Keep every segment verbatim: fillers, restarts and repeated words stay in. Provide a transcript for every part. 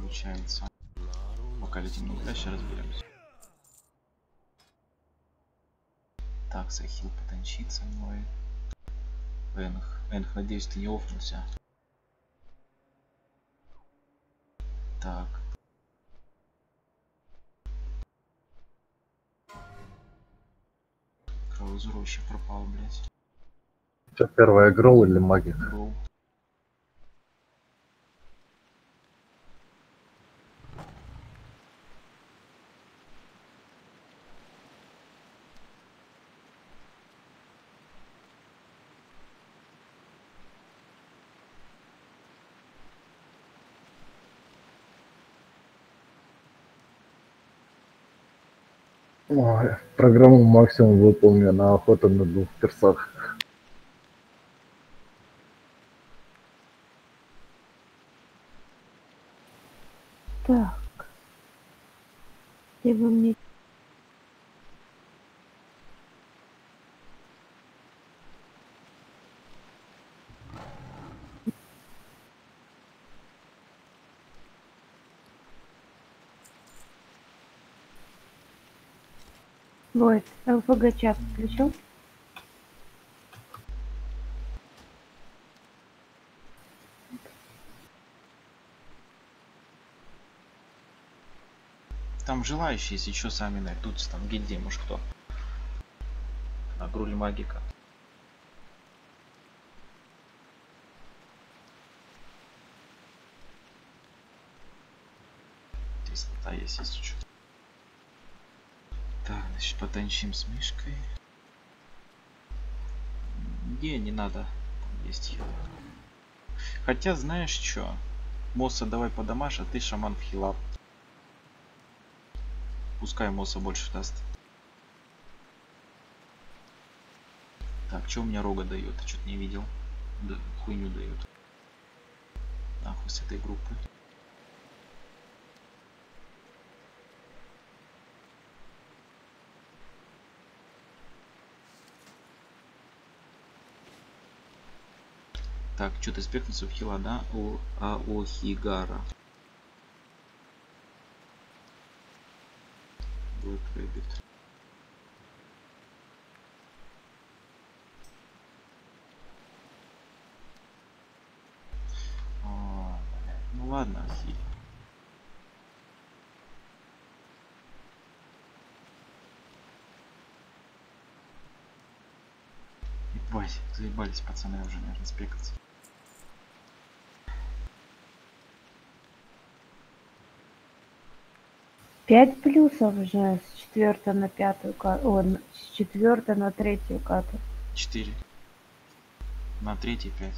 получается. Пока летим на дальше, разберемся. Так, Сахил потанчит со мной. Энх, Энх, надеюсь, ты не офнулся. Так. Кровозрощик пропал, блять. Что первая, Гроу или Магик? Гроу. Ой, программу максимум выполню на охоту на двух персах. Так. Где бы мне... Вот, ЛФГ чат включил? Там желающие, если что, сами найдутся. Там гильдия, может кто. На Груль Магика. Здесь слота есть, если что. Так, значит, потанчим с Мишкой. Не, не надо. Там есть хил. Хотя, знаешь что? Мосса давай подамаш, а ты шаман в хилап. Пускай Мосса больше даст. Так, что у меня рога дает? Я что-то не видел. Да, хуйню дает. Нахуй с этой группы. Так, что-то спекнулся в хила, да? У Аохигара. Black Rabbit. О, ну ладно, Ахи. Ебать, заебались пацаны уже, наверное, спекаться. Пять плюсов уже с четвертой на пятую карту. О, с четвертой на третью карту. четыре. На третий пять.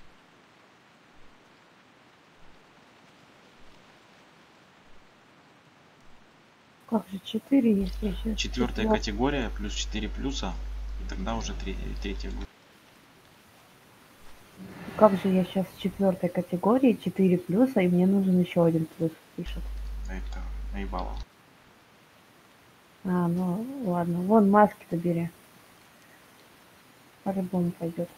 Как же четыре, если еще... Четвертая категория плюс четыре плюса. И тогда уже третья, третья будет. Как же я сейчас в четвертой категории, четыре плюса, и мне нужен еще один плюс, пишет. Это наебало. А, ну ладно, вон маски-то бери. По-любому пойдет.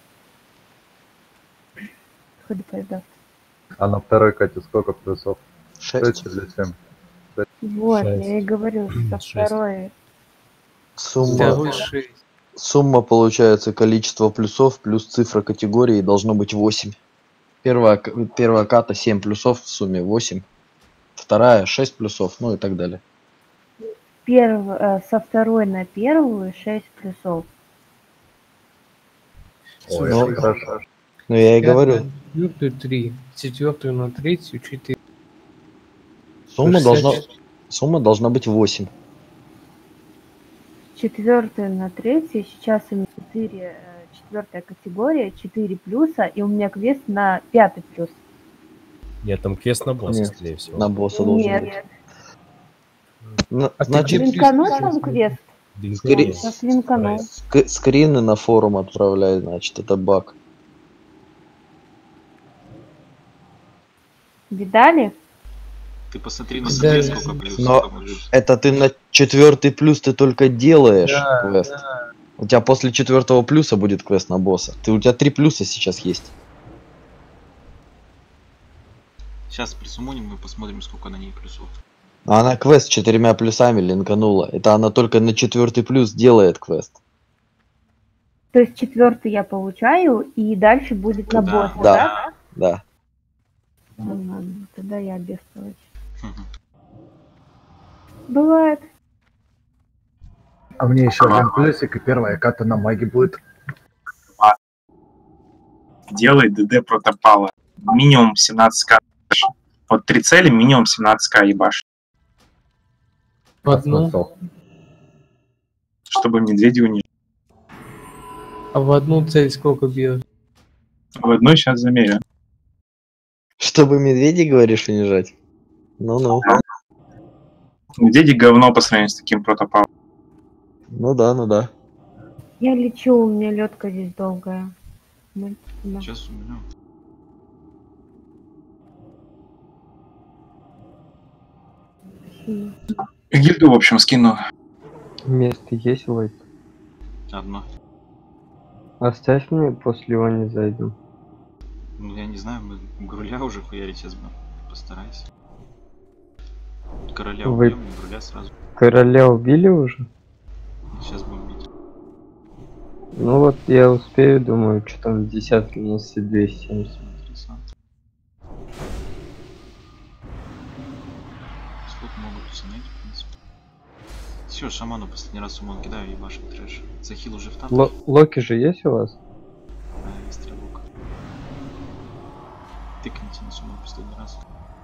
Ходи поезда. А на второй кате сколько плюсов? шесть. или семь? Вот, Шесть. я и говорю, со Шесть. второй. Сумма, сумма получается количество плюсов плюс цифра категории должно быть восемь. Первая, к- первая ката семь плюсов в сумме восемь. Вторая шесть плюсов, ну и так далее. Перв, э, со второй на первую шесть плюсов. Ой, Ну, это хорошо. Ну я и говорю, Четвертую три, четвертую на третью четыре. сумма должна, шестьдесят сумма должна быть восемь. Четвертую на третью, сейчас у меня четыре, четвертая категория, четыре плюса, и у меня квест на пятый плюс. Нет, там квест на босса, Нет, скорее всего. На босса должен Нет, быть. На- А ты значит, где- линканул там квест? Скорее- Сейчас линканул. ск- скрины на форум отправляй, значит, это баг. Видали? Ты посмотри на Да. себе, сколько плюсов. Но- там уже. Это ты на четвертый плюс ты только делаешь Да, квест. да. У тебя после четвертого плюса будет квест на босса. Ты у тебя три плюса сейчас есть. Сейчас присумоним, мы посмотрим, сколько на ней плюсов. А она квест с четырьмя плюсами линканула. Это она только на четвертый плюс делает квест. То есть четвертый я получаю, и дальше будет на Да, босса, да. да? Да. Ну ладно, тогда я бестолочь. Мгм. Бывает. А мне еще один плюсик, и первая ката на маге будет. Делай ДД протопала. Минимум семнадцать ка. Вот три цели, минимум семнадцать ка ебашь. В одну, Смысл? Чтобы медведя унижать. а в одну цель сколько бьет? В одной сейчас замерю. Чтобы медведей, говоришь, унижать? Ну-ну. Медведи говно по сравнению с таким протопалом. Ну да, ну да. Я лечу, у меня лёдка здесь долгая. Ну, да. Сейчас у меня. Спасибо. Гильду, в общем, скину. Место есть, Войт? Одно. Оставь мне, после его не зайду. Ну я не знаю, мы Груля уже хуярить сейчас будем. Постарайся. Короля Вы- убьем, и Груля сразу. Короля убили уже? Сейчас будем бить. Ну вот я успею, думаю, что там в десятке нанести двести семьдесят. Интересно. Сколько могут уценить, в принципе. Все, шаману последний раз сумон кидаю, ебашим трэш. Захил уже в тапке. Ло- Локи же есть у вас? А, и стрелок. Тыкните на сумму последний раз.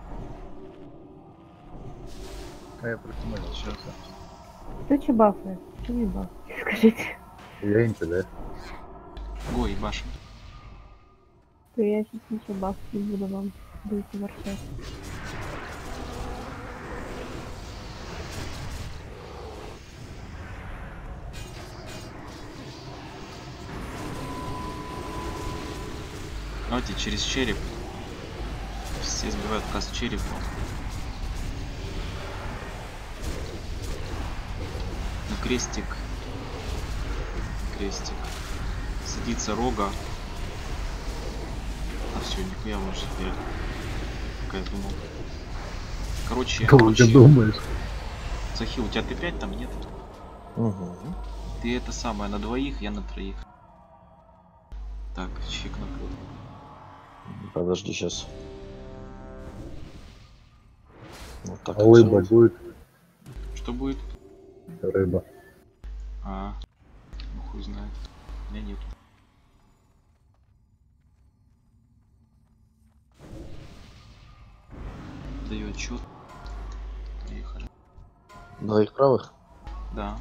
А я против него Сейчас. Кто че бафает? Кто не бафает? Скажите. Я инте, да? Го, ебашим. То я сейчас ничего баф не буду вам. Будете ворчать. Давайте через череп. Все сбивают каст черепу. На крестик. Крестик. Садится рога. А все, нихуя лучше теперь. Как я думал. Короче, Долго короче. думаешь. Захил, у тебя Т пять там нет? Угу. Ты это самое на двоих, я на троих. Так, чек на код. Подожди сейчас. Вот так. А рыба будет? Что будет? Рыба. А, ну хуй знает. У меня нет. Даю отчет. Поехали. Двоих правых? Да.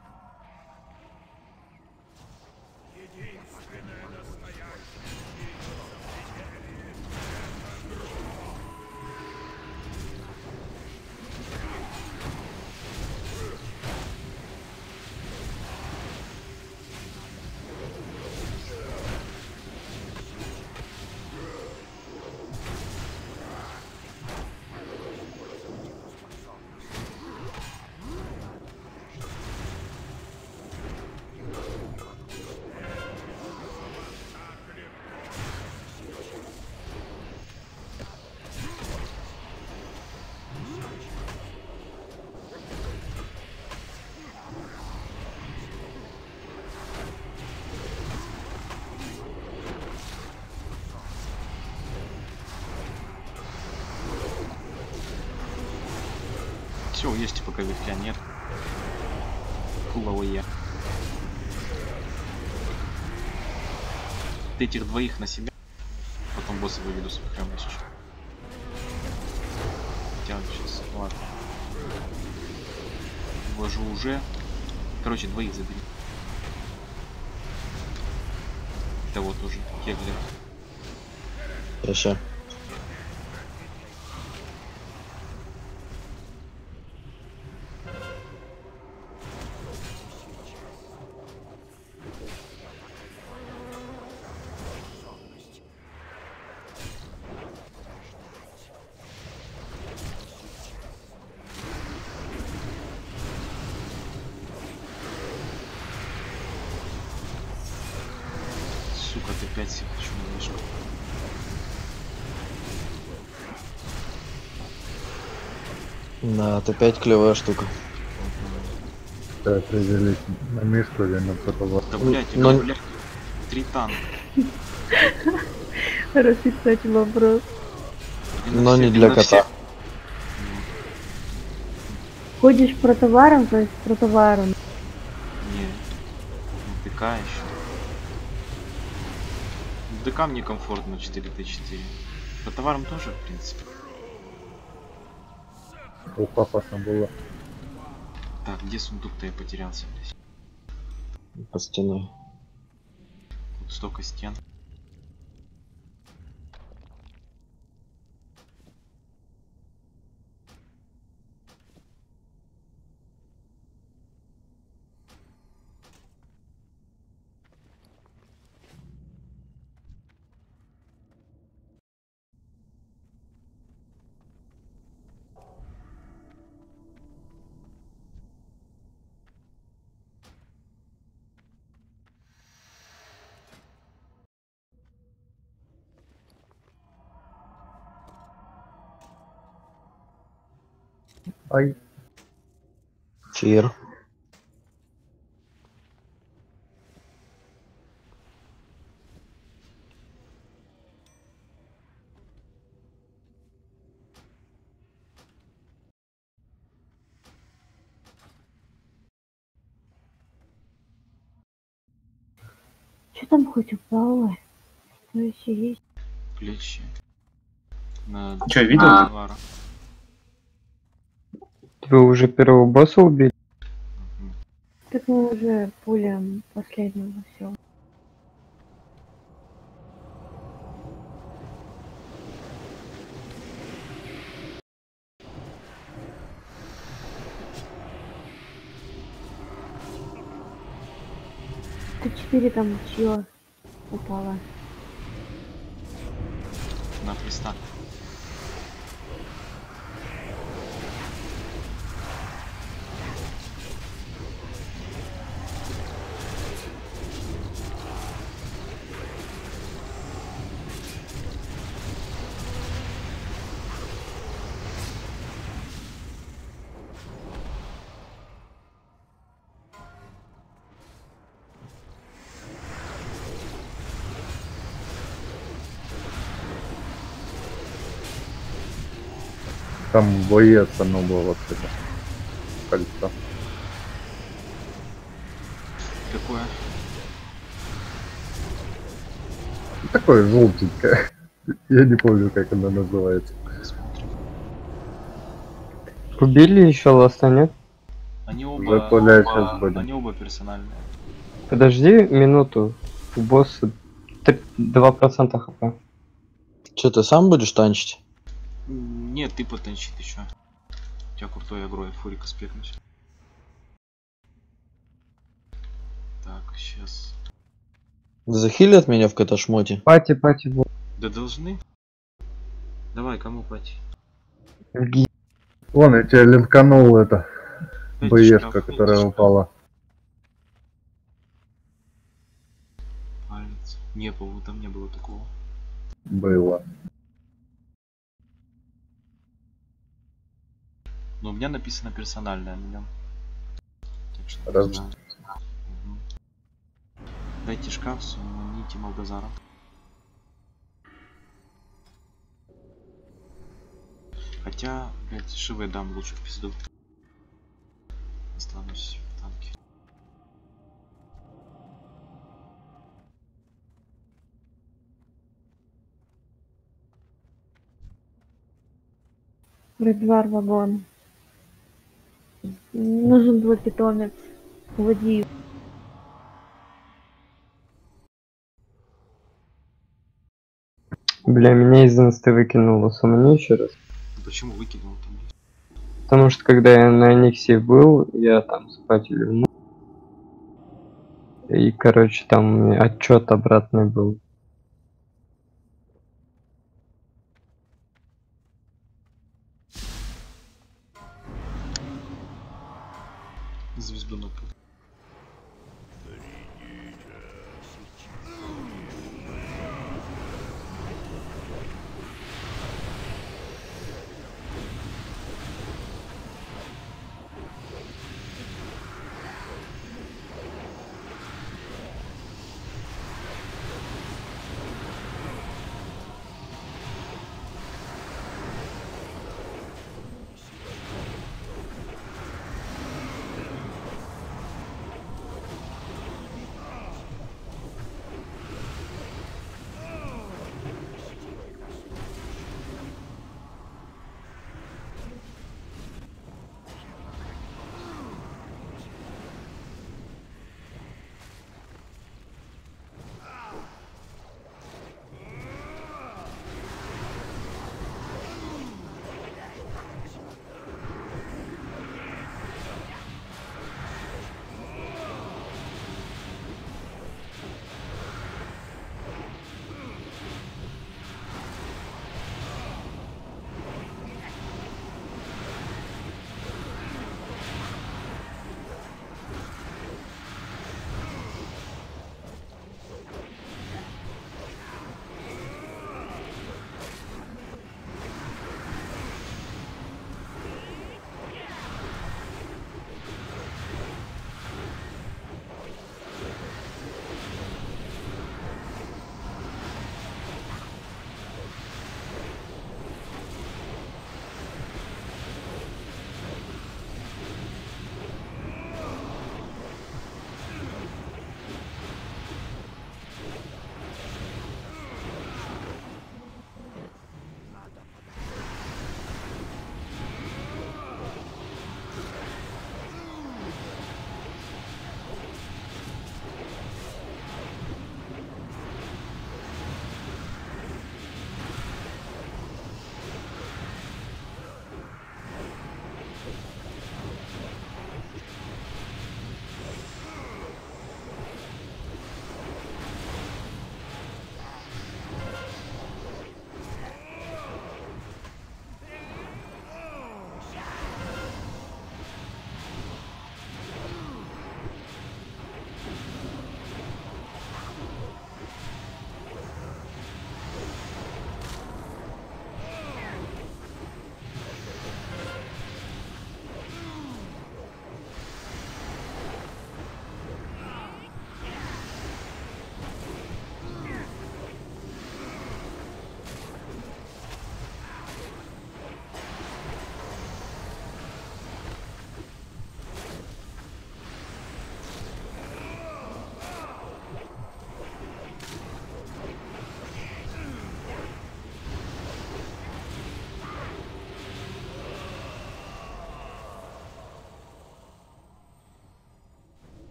Все, есть пока вихря нет. Фуловые. Этих двоих на себя. Потом босса выведу с вихрем, если что. Хотя сейчас, ладно. Ввожу уже. Короче, двоих забери. Того тоже. Кеглер. Хорошо. Сука, ты пять себе хочу на вышку. Да, это опять клевая штука. Да, определить на мишку или на протовар. Да, блядь, Но- ну, блядь, три танка. Хороший, кстати, вопрос. И на Но все- не и для на кота. всех. Ходишь про товаром, то есть про товаром. Не, ну, ДК еще. В ДК мне комфортно четыре тэ четыре. По товарам тоже, в принципе. О, пафосно было. Так, где сундук-то я потерялся, блядь? По стеной. Тут столько стен. Ай, Чир. Что там хоть упало? Что еще есть? Плечи. На Чё, видел на ты? товара. Вы уже первого босса убили? Мгм. Так мы уже пулем последнего все. Т четыре там чье упало? На хлеста. там боец оно было вообще-то. Кольцо. Какое? Такое желтенькое. Я не помню, как оно называется. Смотрим. Убили еще ласта, нет? Они Уже оба, Коля оба- сейчас будем. они оба персональные. Подожди минуту. У босса т- два процента хп. Че, ты сам будешь танчить? М, Нет, ты потанчи, ты чё? У тебя крутой агро, фурика спекнуть. Так, сейчас. Захилят меня в каташмоте? Пати, пати, вот. Да должны? Давай, кому пати? Ги- Вон, я тебе линканул это. Пять Боешка, шкафов, которая шкаф. упала. Палец. Не, по-моему, там не было такого. Было. Но у меня написано персональное на нем. Так что не Раз- знаю. Мгм. Дайте шкаф, суманите Малгазара. Хотя, блядь, шивы дам лучше в пизду. Останусь в танке. Редвар вагон. Нужен твой питомец. Уводи. Бля, меня из инсты выкинуло. Сумани еще раз. Ну почему выкинул там? Потому что когда я на Никсе был, я там спать лягнул. И, короче, там отчет обратный был. Звезду напал.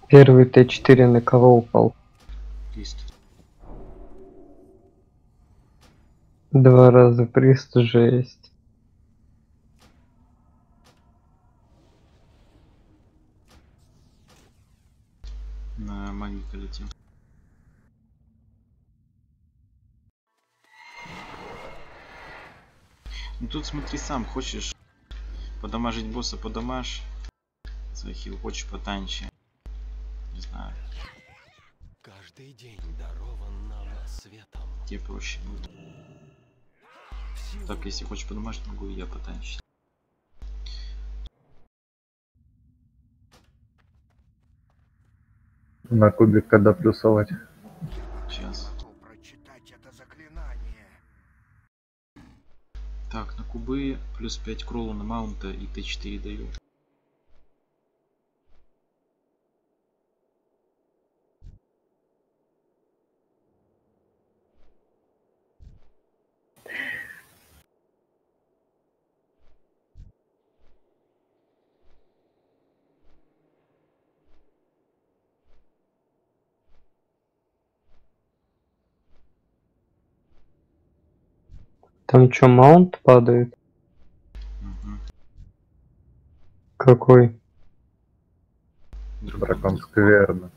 Первый Т четыре на кого упал? Лист. Два раза приз, жесть. На магика летим. Ну тут смотри сам, хочешь подамажить босса, подамаж. Захил, хочешь потанче. Не знаю. Каждый день дарован нам светом. Тебе проще будет. Так, если хочешь подамажить, могу и я потанчить. На кубик когда плюсовать? Сейчас. Так, на кубы плюс пять кролла на маунта и Т четыре даю. Там чё, маунт падает? Угу. Какой? Дракон скверно.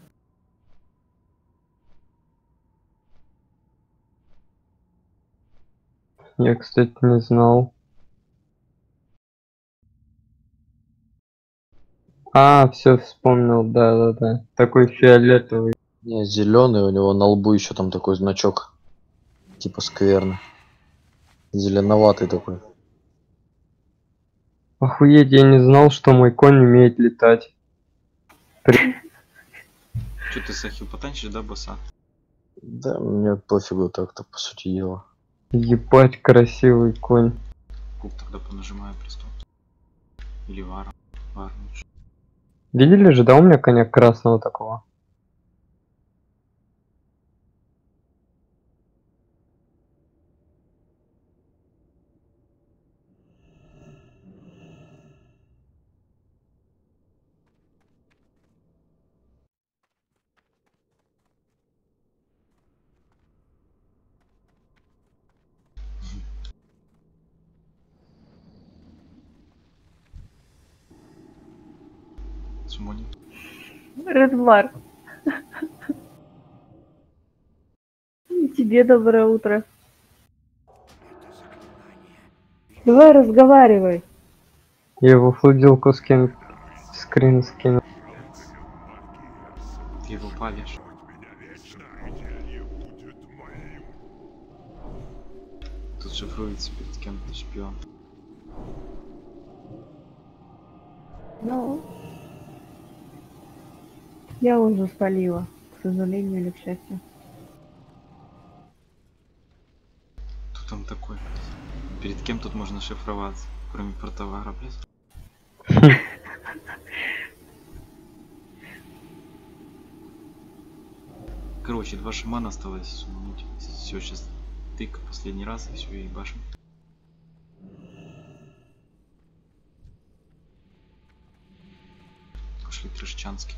Я, кстати, не знал. А, все вспомнил, да-да-да. Такой фиолетовый. Не, зеленый, у него на лбу еще там такой значок. Типа скверно. Зеленоватый такой. Охуеть, я не знал, что мой конь умеет летать. Что ты, Сахил, потанчишь, да, босса? Да, мне пофигу так-то, по сути дела. Ебать, красивый конь. Куб тогда понажимаю просто. Или вар. Вар лучше. Видели же, да, у меня коня красного такого? Сумони. Редмар. Тебе доброе утро. Давай разговаривай. Я его флудилку скин... скрин скинул. Ты его палишь. Тут шифруется перед кем-то шпион. Ну, я уже спалила, к сожалению или к счастью. Тут он такой. Перед кем тут можно шифроваться, кроме протовара, блядь? Короче, два шамана осталось. Все, сейчас тык последний раз и все, и башим. Пошли крышчанский.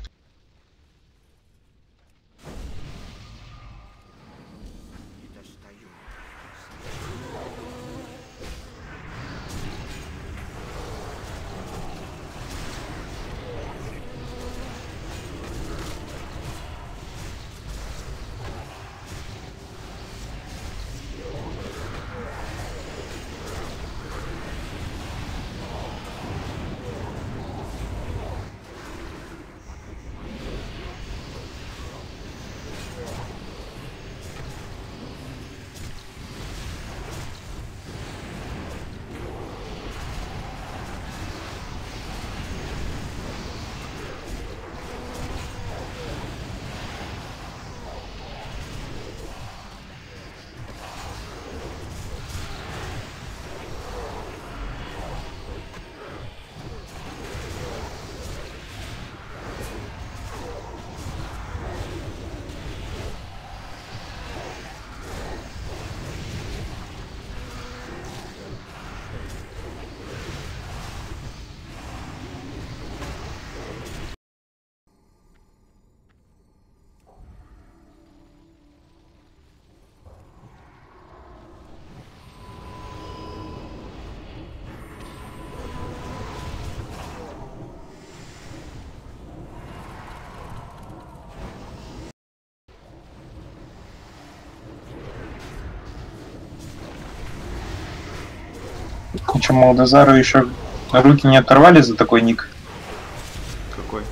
Че, Молдозару еще руки не оторвали за такой ник? Какой?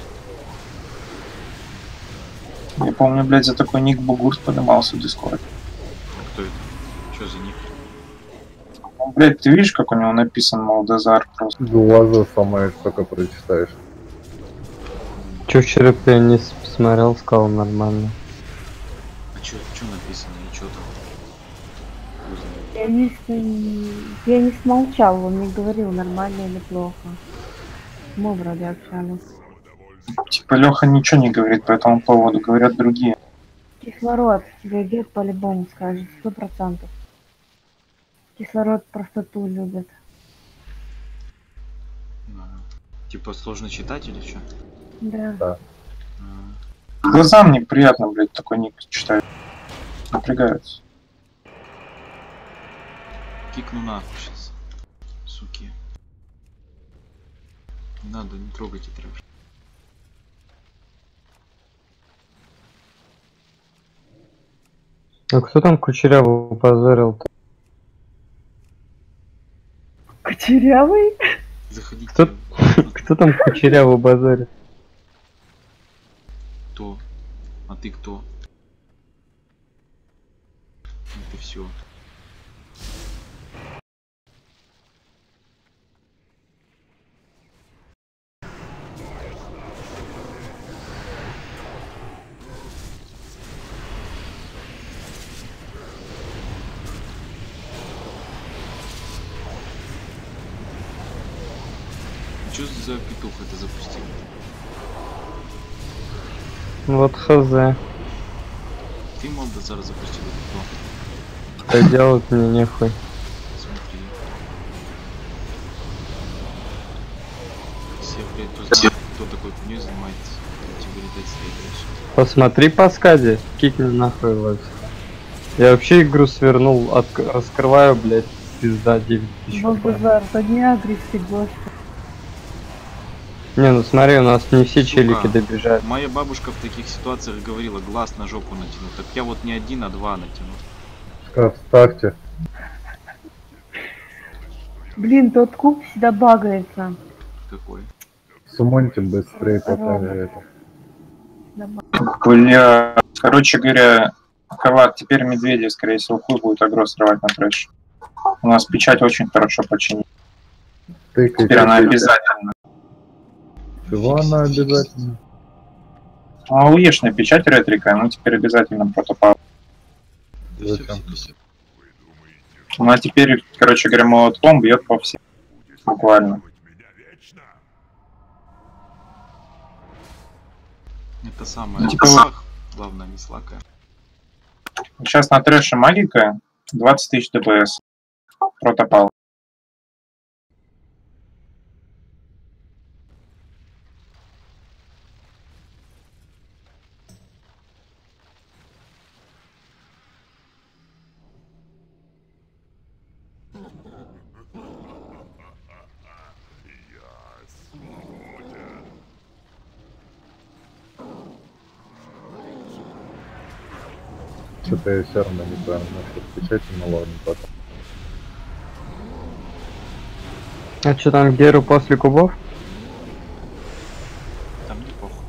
Я помню, блядь, за такой ник Бугурс поднимался в Дискорд. А кто это? Что за ник? Ну, блядь, ты видишь, как у него написан Молдозар просто? Глаза сломаешь, только прочитаешь. Че вчера я не смотрел, сказал нормально. А чё, чё написано и чё там? Пианист, м, пианист молчал, он не говорил, нормально или плохо. Мы вроде общались. Типа Леха ничего не говорит по этому поводу, говорят другие. Кислород, тебе Гет по-любому скажет, сто процентов. Кислород простоту любит. А, типа сложно читать или что? Да. Да. Глазам неприятно, блядь, такой ник читать. Напрягаются. Кикну нахуй сейчас. Суки. Не надо, не трогайте трэш. А кто там Кучеряву позорил-то? Кучерявый? Заходите. Кто, кто там Кучеряву базарит? Кто? А ты кто? Это все. Что за петух это запустил? Вот хз. Ты Молдозар запустил это кто? Да делать мне нехуй. Смотри. Все, блядь, кто знает, кто такой хуйней занимается, то тебе летать стоит дальше. Посмотри по скаде, кикни нахуй вас. Я вообще игру свернул, от... раскрываю, блядь, пизда девять тысяч. Базар, подня агрессии гость. Не, ну смотри, у нас не все Сука, челики добежали. Моя бабушка в таких ситуациях говорила, глаз на жопу натяну. Так я вот не один, а два натяну. Шкаф ставьте. Блин, тот куб всегда багается. Какой? Сумоньте быстрее, пока это. Бля. Короче говоря, Кават, теперь медведи, скорее всего, хуй будет агро срывать на трэш. У нас печать очень хорошо починит. Тыкайте. Теперь она обязательно. Чего она обязательно? А уешная печать ретрика, ну теперь обязательно протопал. Зачем? Она теперь, короче говоря, молотком бьет по всем. Буквально. Это самое. Ну, типа, Слах, главное, не слакая. Сейчас на трэше магика двадцать тысяч ДПС. Протопал. Что-то я все равно не понял насчет печати, ну ладно, потом. А что там, Геру после кубов? Там не похуй.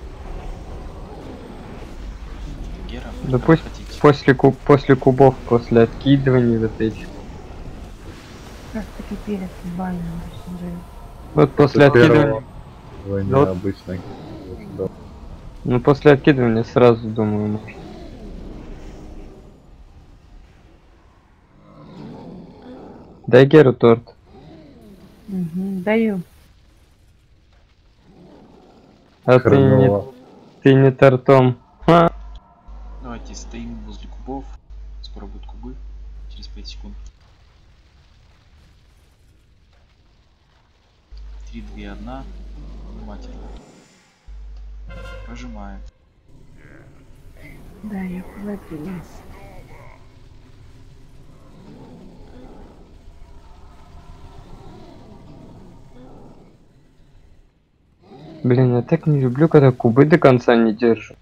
Гера, Да как пусть хотите. после, куб, после кубов, после откидываний вот этих. Раз таки перец баня. Вот после После откидывания. первого войны Вот. обычной. Да. Ну после откидывания сразу думаю, может. Дай Геру торт. Угу, даю. А ты не, Хреново. ты не тортом. Ха. Давайте стоим возле кубов. Скоро будут кубы. Через пять секунд. три, два, один. Внимательно. Прожимаем. Да, я хватила. Блин, я так не люблю, когда кубы до конца не держат.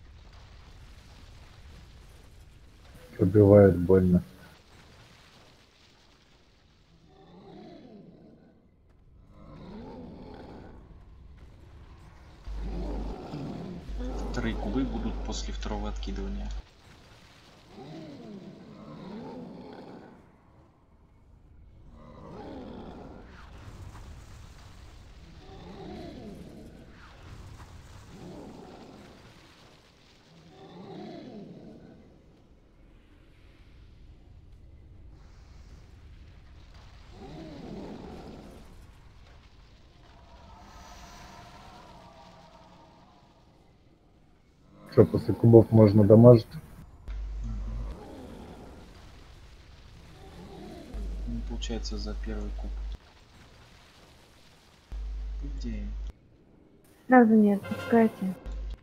Пробивает больно. Вторые кубы будут после второго откидывания. Что, после кубов можно дамажить? Ну, получается за первый куб. Где? Сразу не отпускайте.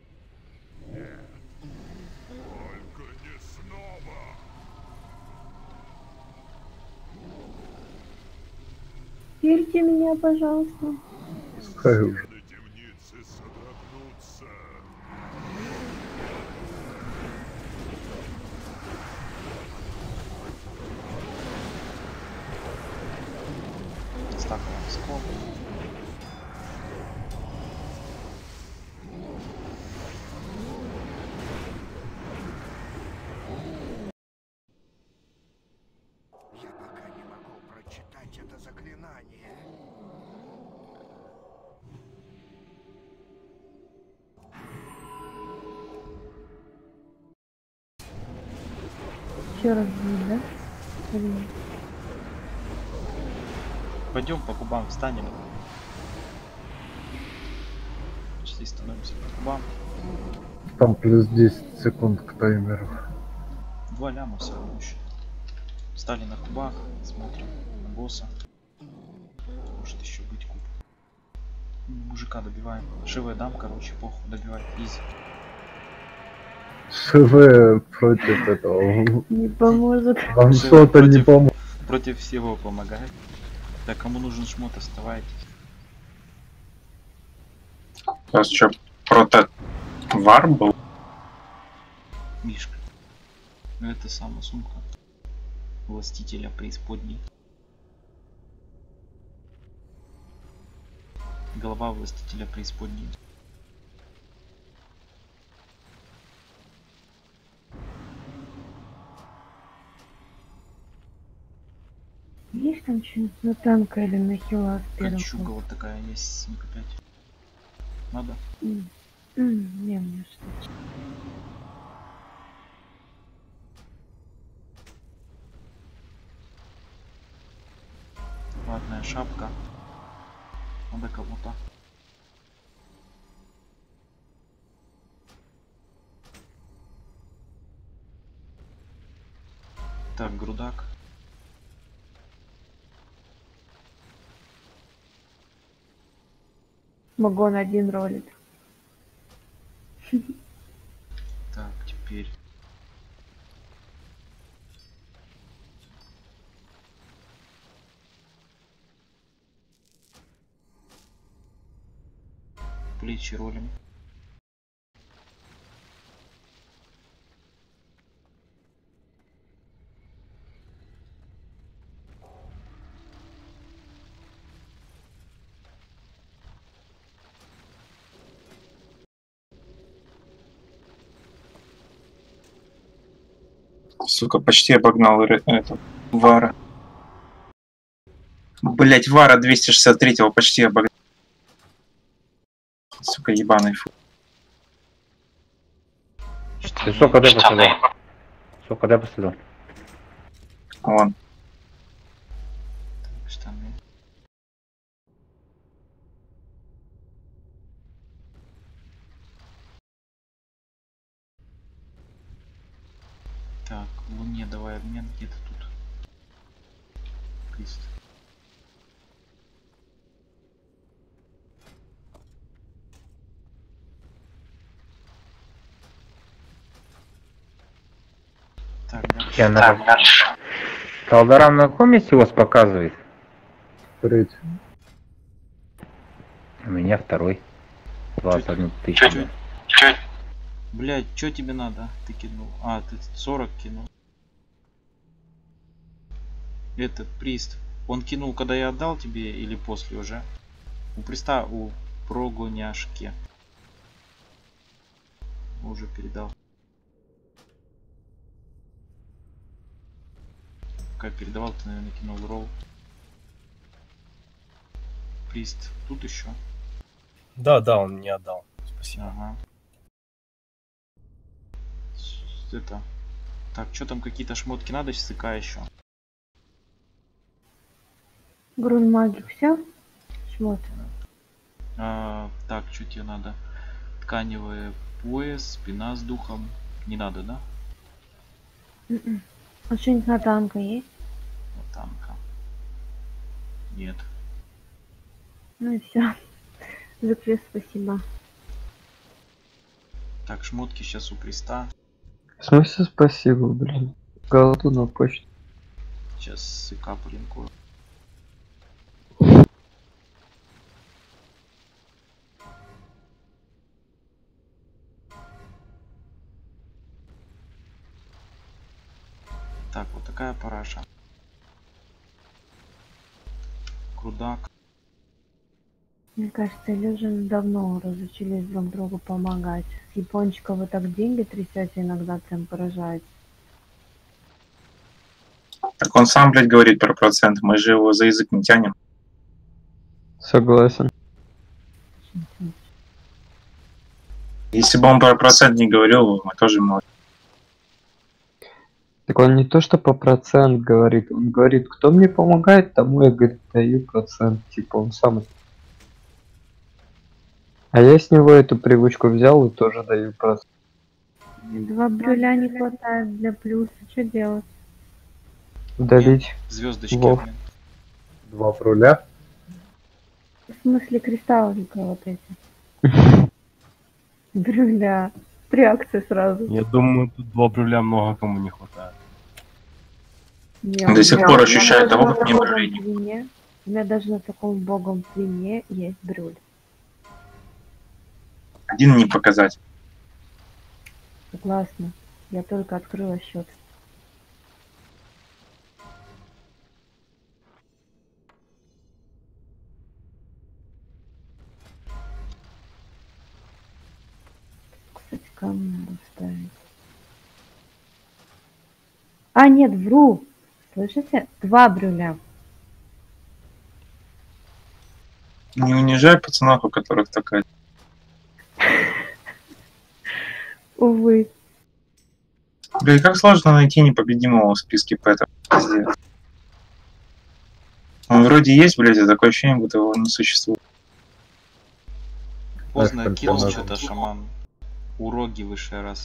Верьте меня, пожалуйста. Пускай уже. Стаковый скоп. Я пока не могу прочитать это заклинание. Еще раз будет, да? Блин. Пойдем по кубам встанем. Почти становимся по кубам. Там плюс десять секунд к таймеру. Два ляма все равно еще. Встали на кубах, смотрим на босса. Может еще быть куб. Мужика добиваем. ШВ дам, короче, похуй, добивай. Изи. ШВ против этого. Не поможет. Вам ШВ что-то не против- поможет. Против всего помогает. Так, кому нужен шмот, оставайтесь. У вас что, прото вар был? Мишка. Ну это самая сумка. Властителя преисподней. Голова властителя преисподней. Есть там что-нибудь на танка или на хила с первого? Кольчуга вот такая есть, семь пять. Надо? М. М, Не, мне что-то. Ватная шапка. Надо кому-то. Так, грудак. Магон один ролит. Так, теперь. Плечи ролим. Сука, почти обогнал ре- это, вара. Блять, вара двести шестьдесят третьего почти обогнал. Сука, ебаный фу. Ты сколько дай посадил? Сколько дай посадил? Вон. Так, штаны. Так, Луне давай обмен где-то тут. Крест. Так, дальше. Я на... Талдарам на каком месте у вас показывает? Третий. У меня второй. двадцать одна тысяча. Блять, что тебе надо? Ты кинул. А, ты сорок кинул. Это прист. Он кинул, когда я отдал тебе или после уже? У приста, у прогоняшки. Уже передал. Как передавал, ты, наверное, кинул ролл. Прист тут еще. Да, да, он мне отдал. Спасибо. Ага. С- Это. Так, что там, какие-то шмотки надо, СК еще. Грунмаги, все? Шмот. А, так, что тебе надо? Тканевый пояс, спина с духом. Не надо, да? М-м. А что-нибудь на танка есть? Вот танка. Нет. Ну и все. За квест спасибо. Так, шмотки сейчас у Приста. В смысле спасибо, блин. Голоду на почту. Сейчас СК полинкую. Так, вот такая параша. Крудак. Мне кажется, Илюжин давно разучились друг другу помогать. С япончика вы так деньги трясете, иногда прям поражает. Так он сам, блядь, говорит про процент. Мы же его за язык не тянем. Согласен. Если бы он про процент не говорил, мы тоже можем. Так он не то что по процент говорит, он говорит, кто мне помогает, тому я, говорит, даю процент. Типа он сам. А я с него эту привычку взял и тоже даю процент. Два брюля не хватает для плюса. Что делать? Удалить. Звездочки. Вов. Блин. Два руля. В смысле кристаллика вот эти. Брюля. Три акции сразу. Я думаю, тут два брюля много кому не хватает. Не, До у сих меня- пор у меня ощущаю даже того, на как не таком брюли. звене- У меня даже на таком богом звене есть брюль. Один не показать. Согласна. Я только открыла счет. Кстати, камни надо вставить. А, нет, вру. Слышите? Два брюля. Не унижай пацанов, у которых такая. Увы. Блин, как сложно найти непобедимого в списке пэтов. Пиздец. Он вроде есть, блядь, а такое ощущение, будто его не существует. Поздно Так, кинул только что-то шаман. Уроги высший раз.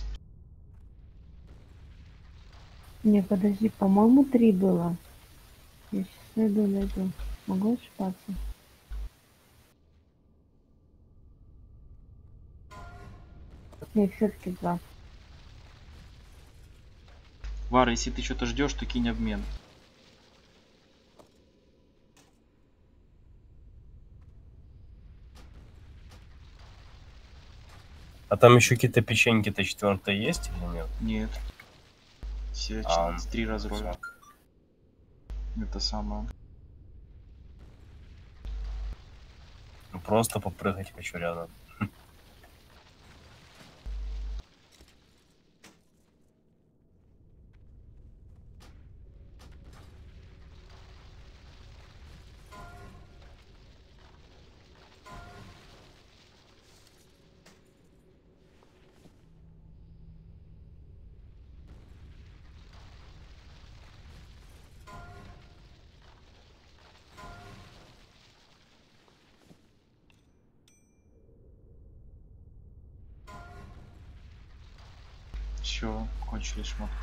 Не, подожди, по-моему, три было. Я сейчас найду, найду. Могу ошибаться? Не, все-таки два. Вара, если ты что-то ждешь, то кинь обмен. А там еще какие-то печеньки-то четвертые есть или нет? Нет. Все А, три разроля. Это самое. Ну, просто попрыгать хочу рядом. Все, кончились шмотки.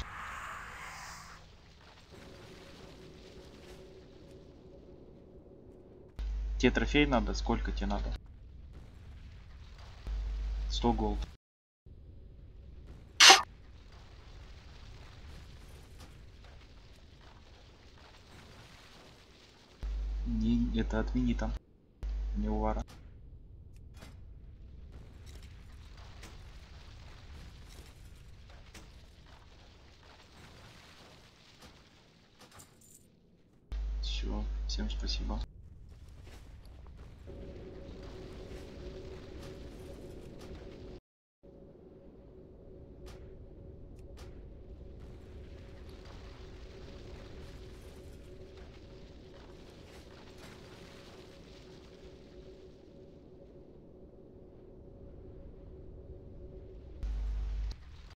Тебе трофей надо? Сколько тебе надо? сто голд. Не, это отмени там. Не у Вара. Все, всем спасибо.